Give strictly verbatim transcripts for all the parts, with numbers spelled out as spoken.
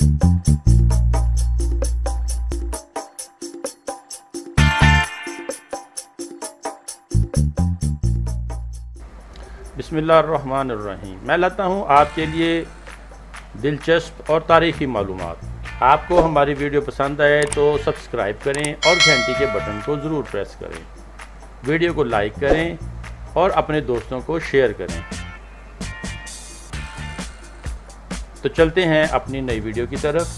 بسم اللہ الرحمن الرحیم۔ میں لاتا ہوں آپ کے لیے دلچسپ اور تاریخی معلومات۔ آپ کو ہماری ویڈیو پسند آئے تو سبسکرائب کریں اور گھنٹی کے بٹن کو ضرور پریس کریں۔ ویڈیو کو لائک کریں اور اپنے دوستوں کو شیئر کریں۔ تو چلتے ہیں اپنی نئی ویڈیو کی طرف۔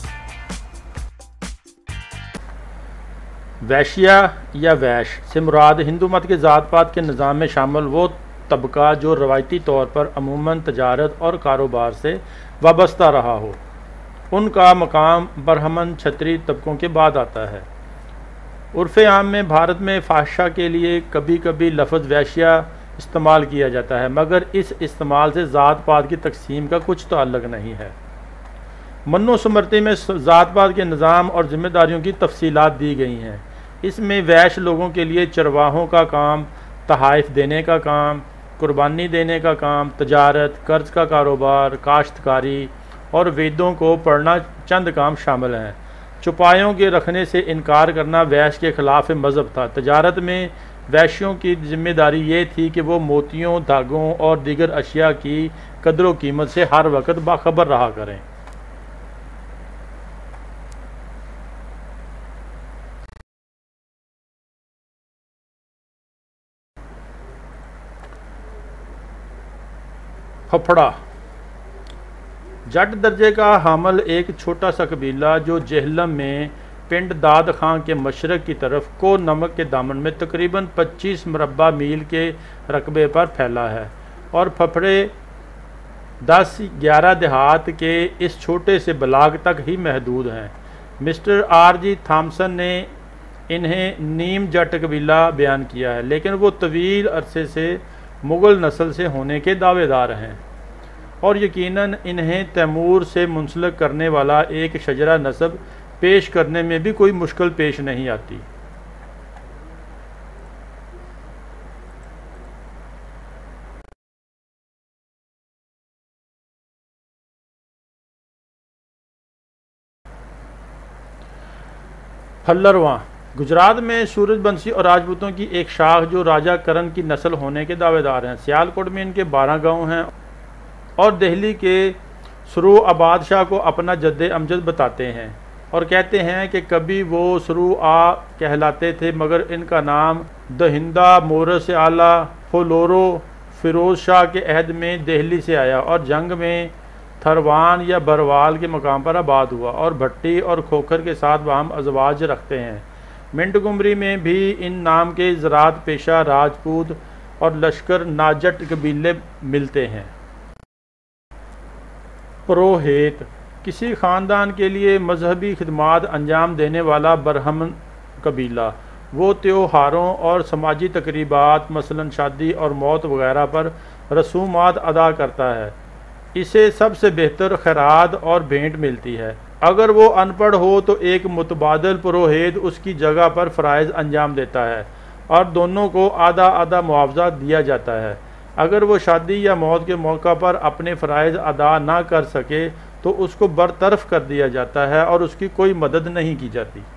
ویشیا یا ویش سے مراد ہندو مت کے ذات پات کے نظام میں شامل وہ طبقہ جو روایتی طور پر عموماً تجارت اور کاروبار سے وابستہ رہا ہو۔ ان کا مقام برہمن چھتری طبقوں کے بعد آتا ہے۔ عرف عام میں بھارت میں فحشہ کے لیے کبھی کبھی لفظ ویشیا استعمال کیا جاتا ہے، مگر اس استعمال سے ذات پات کی تقسیم کا کچھ تعلق نہیں ہے۔ منو سمرتی میں ذات پات کے نظام اور ذمہ داریوں کی تفصیلات دی گئی ہیں۔ اس میں ویش لوگوں کے لیے چرواہوں کا کام، تحائف دینے کا کام، قربانی دینے کا کام، تجارت، قرض کا کاروبار، کاشتکاری اور ویدوں کو پڑھنا چند کام شامل ہیں۔ چوپایوں کے رکھنے سے انکار کرنا ویش کے خلاف مذہب تھا۔ تجارت میں ویشیوں کی ذمہ داری یہ تھی کہ وہ موتیوں، دھاگوں اور دیگر اشیاء کی قدر و قیمت سے ہر وقت باخبر رہا کریں۔ پھپھڑا جٹ درجے کا حامل ایک چھوٹا سا قبیلہ جو جہلم میں پنڈ داد خان کے مشرق کی طرف کو نمک کے دامن میں تقریباً پچیس مربع میل کے رقبے پر پھیلا ہے، اور پھپھڑے دس گیارہ دیہات کے اس چھوٹے سے بلاک تک ہی محدود ہیں۔ مسٹر آر جی تھامسن نے انہیں نیم جٹ قبیلہ بیان کیا ہے، لیکن وہ طویل عرصے سے مغل نسل سے ہونے کے دعوے دار ہیں، اور یقیناً انہیں تیمور سے منسلک کرنے والا ایک شجرہ نسب پیش کرنے میں بھی کوئی مشکل پیش نہیں آتی۔ پھلرواں گجرات میں سورج بنسی اور راجپوتوں کی ایک شاخ جو راجہ کرن کی نسل ہونے کے دعوے دار ہیں۔ سیالکوٹ میں ان کے بارہ گاؤں ہیں، اور دہلی کے سرو آباد شاہ کو اپنا جد امجد بتاتے ہیں اور کہتے ہیں کہ کبھی وہ سرو آ کہلاتے تھے، مگر ان کا نام دہندہ مورث اعلیٰ فلورو فیروز شاہ کے عہد میں دہلی سے آیا اور جنگ میں تھروان یا بروال کے مقام پر آباد ہوا، اور بھٹی اور کھوکھر کے ساتھ باہم ازواج رکھتے ہیں۔ منٹگمری میں بھی ان نام کے زراعت پیشہ راجپوت اور لشکر ناجٹ قبیلے ملتے ہیں۔ پروہیت کسی خاندان کے لیے مذہبی خدمات انجام دینے والا برہمن قبیلہ۔ وہ تیوہاروں اور سماجی تقریبات مثلاً شادی اور موت وغیرہ پر رسومات ادا کرتا ہے۔ اسے سب سے بہتر خیرات اور بھینٹ ملتی ہے۔ اگر وہ ان پڑھ ہو تو ایک متبادل پروہیت اس کی جگہ پر فرائض انجام دیتا ہے، اور دونوں کو آدھا آدھا معاوضہ دیا جاتا ہے۔ اگر وہ شادی یا موت کے موقع پر اپنے فرائض ادا نہ کر سکے تو اس کو برطرف کر دیا جاتا ہے اور اس کی کوئی مدد نہیں کی جاتی۔